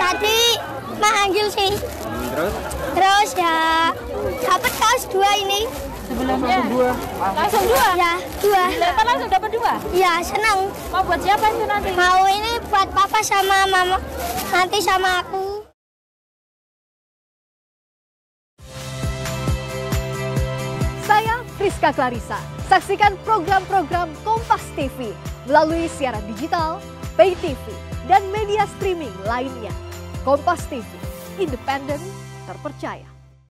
Tadi manggil sih. Terus? Terus ya dapat kaos 2 ini. Sebelumnya langsung 2? Ya, 2. Dilempar langsung dapat 2? Ya, senang. Mau buat siapa itu nanti? Mau ini buat papa sama mama, nanti sama aku. Saya Friska Clarissa. Saksikan program-program Kompas TV melalui siaran digital, pay TV, dan media streaming lainnya. Kompas TV, independen, terpercaya.